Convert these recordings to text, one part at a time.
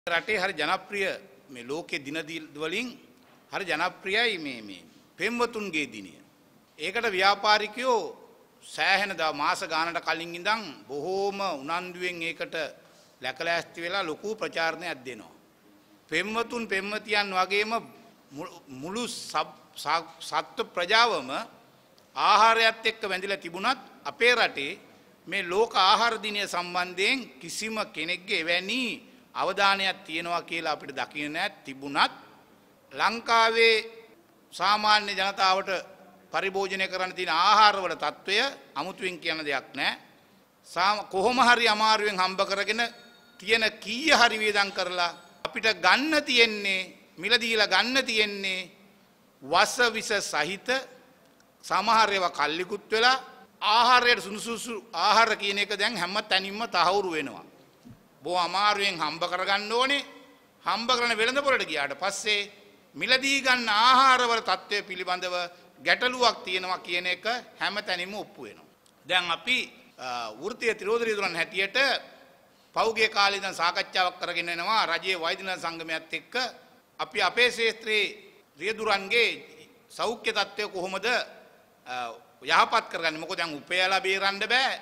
රටේ හරි ජනප්‍රිය මේ ලෝකේ දින වලින් හරි ජනප්‍රියයි මේ පෙම්වතුන්ගේ දිනය. ඒකට ව්‍යාපාරිකයෝ සෑහෙන මාස ගානකට කලින් ඉඳන් බොහෝම උනන්දුවෙන් ඒකට ලැකලෑස්ති වෙලා ලොකු ප්‍රචාරණයක් දෙනවා. පෙම්වතුන් පෙම්වතියන් වගේම මුළු සත්ත්ව ප්‍රජාවම ආහාරයත් එක්ක වැඳිලා තිබුණත් අපේ රටේ මේ ලෝක ආහාර දිනය සම්බන්ධයෙන් කිසිම කෙනෙක්ගේ එවැනි අවධානයක් තියෙනවා කියලා අපිට දකින්න නැහැ. තිබුණත් ලංකාවේ සාමාන්‍ය ජනතාවට පරිභෝජනය කරන්න තියෙන ආහාරවල තත්වය අමුතුවෙන් කියන දෙයක් නැහැ. කොහොම හරි අමාරුවෙන් හම්බ කරගෙන තියෙන කීය හරි වේදම් කරලා අපිට ගන්න තියෙන්නේ මිලදීලා ගන්න තියෙන්නේ වස විස සහිත සමහර ඒවා කල්ලිකුත් වෙලා ආහාරයට සුදුසු ආහාර කියන එක දැන් හැම තැනින්ම තහවුරු වෙනවා. බොහොම අමාරුවෙන් හම්බ කරගන්න ඕනේ. හම්බ කරන වෙළඳපොළට ගියාට පස්සේ මිලදී ගන්න ආහාරවල තත්ත්වය පිළිබඳව ගැටලුවක් තියෙනවා කියන එක හැම තැනින්ම ඔප්පු වෙනවා. දැන් අපි වෘත්තීය ත්‍රිරෝධ රියදුරන් හැටියට පෞගේ කාලේ ඉඳන් සාකච්ඡාවක් කරගෙන යනවා රජයේ වෛද්‍ය සංගමයත් එක්ක අපි අපේ ක්ෂේත්‍රයේ රියදුරන්ගේ සෞඛ්‍ය තත්ත්වය කොහොමද යහපත් කරගන්නේ. මොකද දැන් උපයලා බේරන්න බෑ.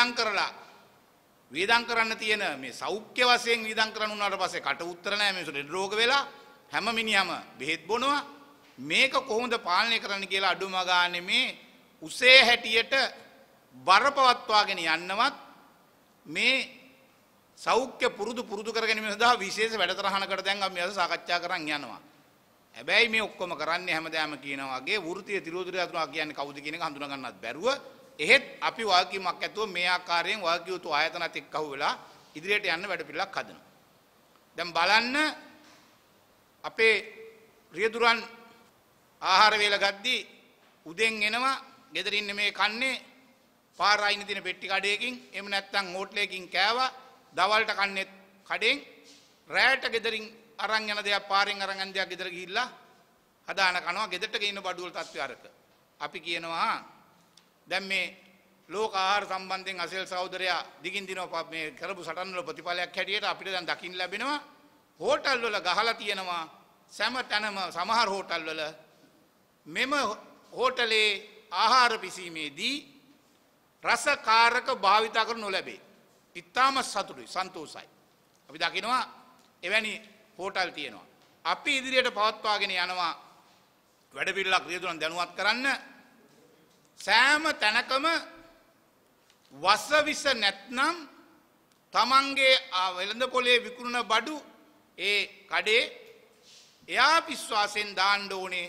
වියදම් කරන්න තියෙන මේ සෞඛ්‍ය වශයෙන් වියදම් කරන්න උනාට පස්සේ කට උත්තර නැහැ. මිනිස්සු ලෙඩ රෝග වෙලා හැම මිනිහම බෙහෙත් බොනවා. මේක කොහොමද පාලනය කරන්න කියලා අඩුම ගානේ මේ උසේ හැටියට බරපවත්වාගෙන යන්නවත් මේ සෞඛ්‍ය පුරුදු කර ගැනීම සඳහා විශේෂ වැඩතරහනකට දැන් අපි අද සාකච්ඡා කරන් යනවා. හැබැයි මේ ඔක්කොම කරන්නේ හැමදාම කියනවා වගේ වෘත්තීය ත්‍රිරෝධ රියදුරා කියන්නේ කවුද කියන එක හඳුනා ගන්නත් බැරුව එහෙත් අපි වාක්‍යයක් ඇතුව මේ ආකාරයෙන් වාක්‍ය යුතු ආයතනත් එක්ක අහුවෙලා ඉදිරියට යන්න වැඩ පිළිලක් හදනවා. දැන් බලන්න අපේ රියදුරන් ආහාර වේල ගද්දි උදෙන් එනවා ගෙදර ඉන්නේ මේ කන්නේ පාර අයින දින පෙට්ටි කඩේකින් එහෙම නැත්නම් හෝටලයකින් කෑවා දවල්ට කන්නේ කඩෙන් රැයට ගෙදරින් අරන් යන දෙයක් පාරෙන් අරන් යන දෙයක් ගෙදර ගිහිල්ලා හදාන කනවා ගෙදරට ගෙන්න බඩුවල තත්ත්වය අරක. අපි කියනවා දැන් මේ ලෝක ආහාර සම්බන්ධයෙන් අසෙල් සහෝදරයා දිගින් දින මේ කරපු සටන් වල ප්‍රතිඵලයක් හැටියට අපිට දැන් දකින්න ලැබෙනවා හෝටල් වල ගහලා තියෙනවා සෑම තැනම සමහර හෝටල් වල මෙම හෝටලේ ආහාර පිසීමේදී රසකාරක භාවිතා කර නොලැබේ. ඉතාම සතුටුයි සන්තෝෂයි. අපි දකිනවා එවැනි හෝටල් තියෙනවා. අපි ඉදිරියට පවත්වාගෙන යනවා වැඩ පිළිලක් රියදුරන් දැනුවත් කරන්න සෑම තැනකම වස විස නැත්නම් තමන්ගේ වෙළඳ පොලේ විකුණන බඩු ඒ කඩේ එයා විශ්වාසයෙන් දාන්න ඕනේ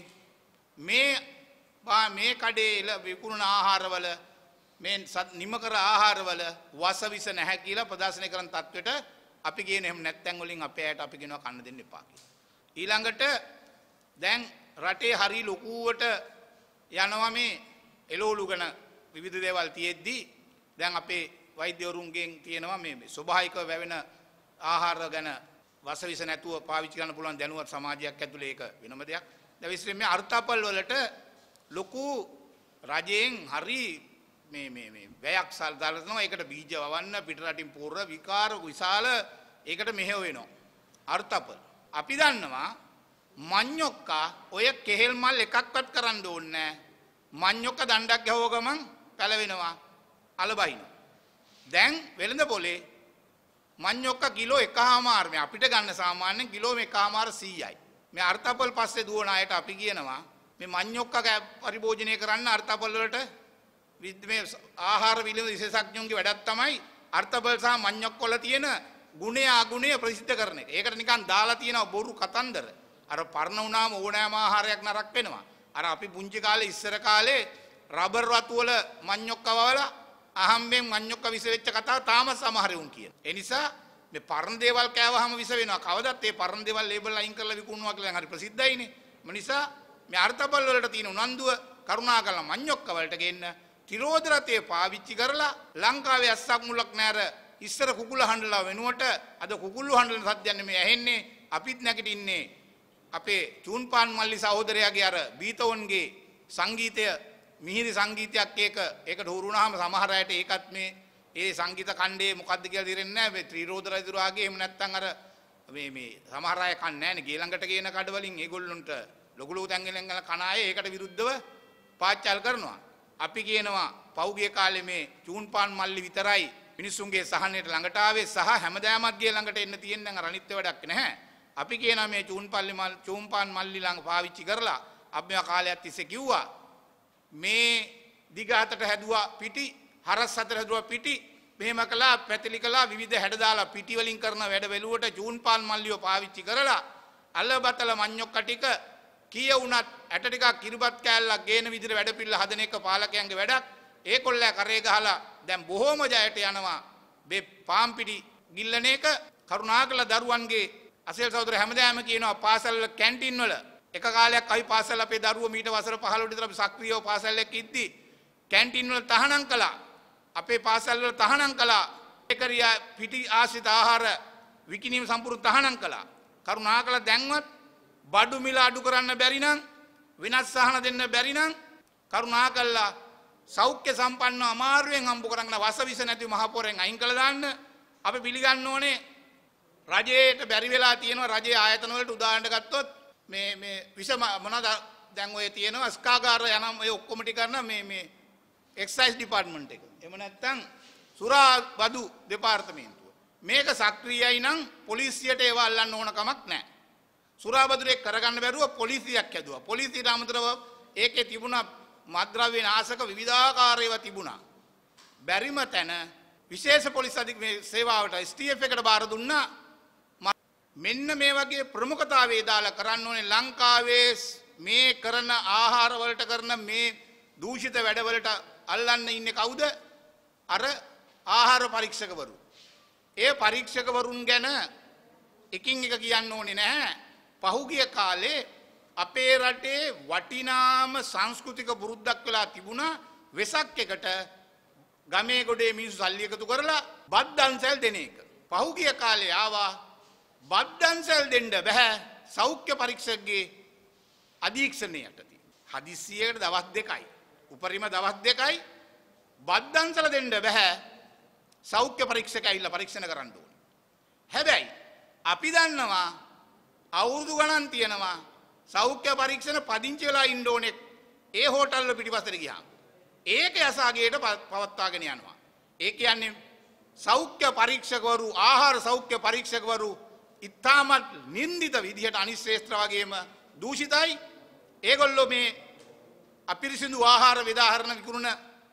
මේ කඩේ විකුණන ආහාරවල මේ නිම කර ආහාරවල වස විස නැහැ කියලා ප්‍රදර්ශනය කරන තත්වෙට අපි කියන එහෙම නැත්නම් වලින් අපේ ඇයට අපි කියනවා කන්න දෙන්න එපා කියලා. ඊළඟට දැන් රටේ හරි ලොකුවට යනවා මේ එළවලු ගැන විවිධ දේවල් තියෙද්දි දැන් අපේ වෛද්‍යවරුන්ගෙන් තියෙනවා මේ ස්වභාවික වැවෙන ආහාර ගැන වසවිස නැතුව පාවිච්චි කරන්න පුළුවන් දැනුවත් සමාජයක් ඇතුලේ ඒක වෙනම දෙයක්. දැන් විශේෂයෙන් මේ අර්ථපල් වලට ලොකු රජයෙන් හරි මේ වැයක් සල්දාලා ඒකට බීජ වවන්න පිට රටින් පොර විකාර විශාල ඒකට මෙහෙව වෙනවා. අර්ථපල් අපි දන්නවා මඤ්ඤොක්කා ඔය කෙහෙල් මල් එකක්වත් කරන්න ඕනේ නැහැ. මඤ්ඤොක්ක දණ්ඩක් ගහව ගමන් පැලවෙනවා අලබහිනවා. දැන් වෙළඳ පොලේ මඤ්ඤොක්ක කිලෝ 1.5 මේ අපිට ගන්න සාමාන්‍යයෙන් කිලෝ 1.5 මේ අර්ථපල් පස්සේ දුවන අයට අපි කියනවා මේ මඤ්ඤොක්ක පරිභෝජනය කරන්න අර්ථපල් වලට මේ ආහාර විලඳ විශේෂඥයන්ගේ වැඩක් තමයි අර්ථපල් සහ මඤ්ඤොක්ක වල තියෙන ගුණය අගුණය ප්‍රසිද්ධ කරන එක. ඒකට නිකන් දාලා තියෙනවා බොරු කතන්දර. අර පරණ වුණාම ඕනෑම ආහාරයක් නරක වෙනවා. අර අපි පුංචි කාලේ ඉස්සර කාලේ රබර් වතු වල මඤ්ඤොක්ක වවලා අහම්බෙන් මඤ්ඤොක්ක විස වෙච්ච කතාව තාම සමහර උන් කියන. ඒ නිසා මේ පරණ දේවල් කෑවහම විස වෙනවා. කවදත් මේ පරණ දේවල් ලේබල් අයින් කරලා විකුණනවා කියලා හරි ප්‍රසිද්ධයිනේ. ඒ නිසා මේ අර්ථපල් වලට තියෙන උනන්දුව කරුණාකරලා මඤ්ඤොක්ක වලට ගෙන්න ත්‍රිරෝධ රතේ පාවිච්චි කරලා ලංකාවේ අස්සක් මුලක් නැර ඉස්සර කුකුල හඬලා වෙනුවට අද කුකුල්ලු හඬන සද්දයන් මේ ඇහෙන්නේ. අපිත් නැගිටින්නේ අපේ චූන්පාන් මල්ලි සහෝදරයාගේ අර බීතෝන්ගේ සංගීතය මිහිරි සංගීතයක් ඒකට හුරු වුණාම සමහර අයට ඒකත් මේ ඒ සංගීත ඛණ්ඩයේ මොකද්ද කියලා තේරෙන්නේ නැහැ. මේ ත්‍රිරෝධ රජුරාගේ එහෙම නැත්නම් අර මේ සමහර අය කන්නේ නැහැනේ ගේ ළඟට ගේන කඩවලින් ඒගොල්ලොන්ට ලොකු ලොකු තැන්ගෙන් කන අය ඒකට විරුද්ධව පාච්චල් කරනවා. අපි කියනවා පෞගිය කාලේ මේ චූන් පාන් මල්ලි විතරයි මිනිස්සුන්ගේ සහනයට ළඟට ආවේ සහ හැමදාමත් ගේ ළඟට එන්න තියෙන නම් අර අනිත් වැඩක් නැහැ. අපි කියනවා මේ චූන් පාන් මල්ලි ළඟ පාවිච්චි කරලා අපි මේ කාලයක් තිස්සේ කිව්වා මේ දිගාතට හැදුවා පිටි හරස් අතර හැදුවා පිටි මෙහෙම කළා පැතිලි කළා විවිධ හැඩ දාලා පිටි වලින් කරන වැඩ වෙලුවට චූන් පාන් මල්ලිව පාවිච්චි කරලා අලබතල මඤ්ඤොක්ක ටික කීය වුණත් ඇට ටිකක් කිරිබත් කෑල්ලක් ගේන විදිහට වැඩ පිළිලා හදන එක පාලකයන්ගේ වැඩක්. ඒකොල්ලෑ කරේ ගහලා දැන් බොහෝම ජයට යනවා මේ පාන් පිටි ගිල්ලන එක. කරුණාකරලා දරුවන්ගේ අසල් සහෝදර හැමදාම කියනවා පාසල් වල කැන්ටින් වල එක කාලයක් අපි පාසල් අපේ දරුවෝ මීට වසර 15 විතර අපි සක්‍රියව පාසල් එකක ඉද්දි කැන්ටින් වල තහනම් කළා. අපේ පාසල් වල තහනම් කළා. ඒකරියා පිටි ආශ්‍රිත ආහාර විකිණීම සම්පූර්ණ තහනම් කළා. කරුණාකරලා දැන්වත් බඩු මිල අඩු කරන්න බැරි නම් වෙනස් සහන දෙන්න බැරි නම් කරුණාකරලා සෞඛ්‍ය සම්පන්නව අමාරුවෙන් හම්බ කරගෙන වසවිස නැති මහ පොරෙන් අයින් කළා දාන්න. අපි පිළිගන්න ඕනේ රජයට බැරි වෙලා තියෙනවා. රජයේ ආයතන වලට උදාහරණ ගත්තොත් මේ විස මොනවාද දැන් ඔය තියෙනවා ස්කාගාර යනම් ඔය ඔක්කොම ටික කරන මේ එක්සයිස් ඩිපාර්ට්මන්ට් එක. එහෙම නැත්නම් සුරා බදු දෙපාර්තමේන්තුව. මේක සක්‍රියයි නම් පොලිසියට ඒව අල්ලන්න ඕන කමක් නැහැ. සුරා බදුරේ කරගන්න බැරුව පොලිසියක් හැදුවා. පොලිසියට අමතරව ඒකේ තිබුණා මත්ද්‍රව්‍ය නාශක විවිධාකාර ඒවා තිබුණා. බැරිම තැන විශේෂ පොලිස් අධිකාරී සේවාවට STF එකට බාර දුන්නා. මෙන්න මේ වගේ ප්‍රමුඛතාවය දාලා කරන්න ඕනේ ලංකාවේ මේ කරන ආහාර වලට කරන මේ දූෂිත වැඩ වලට අල්ලන්න ඉන්නේ කවුද? අර ආහාර පරීක්ෂකවරු. ඒ පරීක්ෂකවරුන් ගැන එකින් එක කියන්න ඕනේ නැහැ. පහුගිය කාලේ අපේ රටේ වටිනාම සංස්කෘතික පුරුද්දක් වෙලා තිබුණා වෙසක් එකට ගමේ ගොඩේ මිනිස්සු සල්ලි එකතු කරලා බත් දන්සල් දෙන එක. පහුගිය කාලේ ආවා බත් දන්සල් දෙන්න බෑ සෞඛ්‍ය පරීක්ෂකගේ අධීක්ෂණය යටතේ. හදිස්සියකට දවස් 2යි. උපරිම දවස් 2යි බත් දන්සල දෙන්න බෑ සෞඛ්‍ය පරීක්ෂක ඇවිල්ලා පරීක්ෂණ කරන්න ඕනේ. හැබැයි අපි දන්නවා අවුරුදු ගණන් තියෙනවා සෞඛ්‍ය පරීක්ෂණ පදිංචි වෙලා ඉන්න ඕනේ ඒ හෝටල් වල පිටිපස්සට ගියාම. ඒක යසාගේට පවත්වාගෙන යනවා. ඒ කියන්නේ සෞඛ්‍ය පරීක්ෂකවරු ආහාර සෞඛ්‍ය පරීක්ෂකවරු ඉතාමත් නින්දිත විදිහට අනිත් ශ්‍රේෂ්ඨ වගේම දූෂිතයි. ඒගොල්ලෝ මේ අපිරිසිදු ආහාර විදාහරණ විකුණන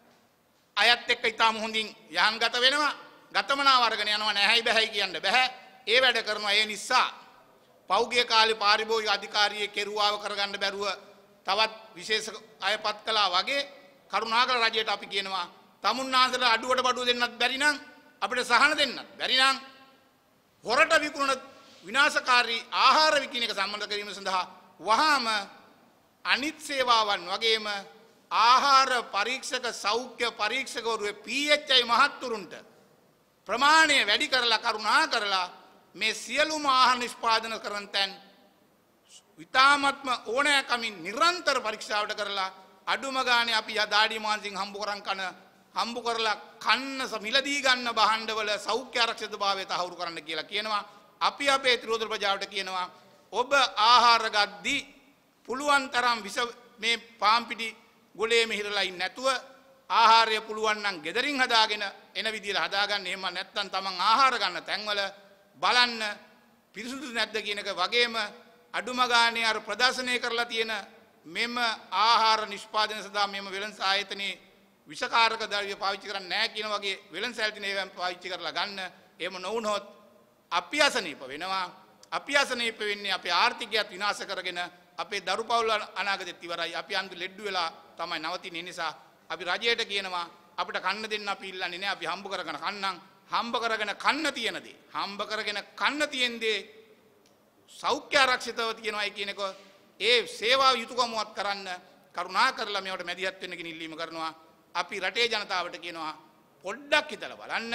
අයත් එක්ක ඉතාම හොඳින් යහන්ගත වෙනවා. ගතමනාව අරගෙන යනවා නැහැයි බෑයි කියන්න බෑ. ඒ වැඩ කරනවා. ඒ නිසා පෞගිය කාලේ පාරිභෝගික අධිකාරියේ කෙරුවාව කරගන්න බැරුව තවත් විශේෂ අයපත් කළා වගේ කරුණාකර රජයට අපි කියනවා තමුන්නාන්සලා අඩුවට බඩුව දෙන්නත් බැරි නම් අපිට සහන දෙන්නත් බැරි නම් හොරට විකුණන විනාශකාරී ආහාර විකිණන එක සම්බන්ධ කිරීම සඳහා වහාම අනිත් සේවාවන් වගේම ආහාර පරීක්ෂක සෞඛ්‍ය පරීක්ෂකවරුගේ PHI මහත්තුරුන්ට ප්‍රමාණය වැඩි කරලා කරුණා කරලා මේ සියලුම ආහාර නිෂ්පාදන කරන තැන් විතාමත්ම ඕනෑකමින් නිරන්තර පරීක්ෂාවට කරලා අඩුම ගානේ අපි දාඩි මාංශින් හම්බ කරලා කන්න මිලදී ගන්න භාණ්ඩවල සෞඛ්‍ය ආරක්ෂිතභාවය තහවුරු කරන්න කියලා කියනවා. අපි අපේ ත්‍රිෝදර ප්‍රජාවට කියනවා ඔබ ආහාර ගද්දී පුළුවන් තරම් විස මේ පාන් පිටි ගොලේ මෙහිරලා ඉන්නේ නැතුව ආහාරය පුළුවන් නම් ගෙදරින් හදාගෙන එන විදිහට හදාගන්න. එහෙම නැත්නම් තමන් ආහාර ගන්න තැන්වල බලන්න පිරිසුදු නැද්ද කියන එක වගේම අඩුම ගානේ අර ප්‍රදර්ශනය කරලා තියෙන මෙම ආහාර නිෂ්පාදනය සඳහා මෙම වෙළඳ ආයතනයේ විෂකාරක ද්‍රව්‍ය පාවිච්චි කරන්නේ නැහැ කියන වගේ වෙළඳ සැලකින ඒවාන් පාවිච්චි කරලා ගන්න. එහෙම නොවුනොත් අපි අසනීප වෙනවා. අපි අසනීප වෙන්නේ අපේ ආර්ථිකයත් විනාශ කරගෙන අපේ දරු පවුල අනාගතෙත් ඉවරයි. අපි අන්ති ලෙඩ්ඩු වෙලා තමයි නවතින්නේ. නිසා අපි රජයට කියනවා අපිට කන්න දෙන්න අපි ඉල්ලන්නේ නැහැ. අපි හම්බ කරගෙන කන්නම්. හම්බ කරගෙන කන්න තියෙන දේ හම්බ කරගෙන කන්න තියෙන දේ සෞඛ්‍ය ආරක්ෂිතව තියනවායි කියන එක ඒ සේවා යුතුයකමවත් කරන්න කරුණා කරලා මේවට මැදිහත් වෙන්න කියන ඉල්ලීම කරනවා. අපි රටේ ජනතාවට කියනවා පොඩ්ඩක් හිතලා බලන්න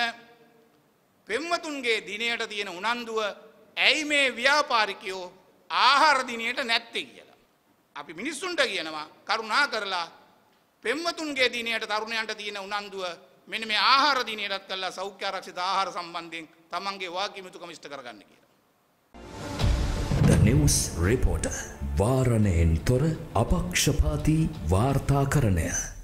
පෙම්වතුන්ගේ දිනයට තියෙන උනන්දුව ඇයි මේ ව්‍යාපාරිකයෝ ආහාර දිනයට නැත්තේ කියලා. අපි මිනිස්සුන්ට කියනවා කරුණා කරලා පෙම්වතුන්ගේ දිනයට තරුණයන්ට තියෙන උනන්දුව මෙන්න මේ ආහාර දිනයටත් කළා සෞඛ්‍ය ආරක්ෂිත ආහාර සම්බන්ධයෙන් තමන්ගේ වාග්යම යුතුකම ඉෂ්ට කරගන්න කියලා. නිවුස් රිපෝටර් වාරණයෙන් තොර අපක්ෂපාතී වාර්තාකරණය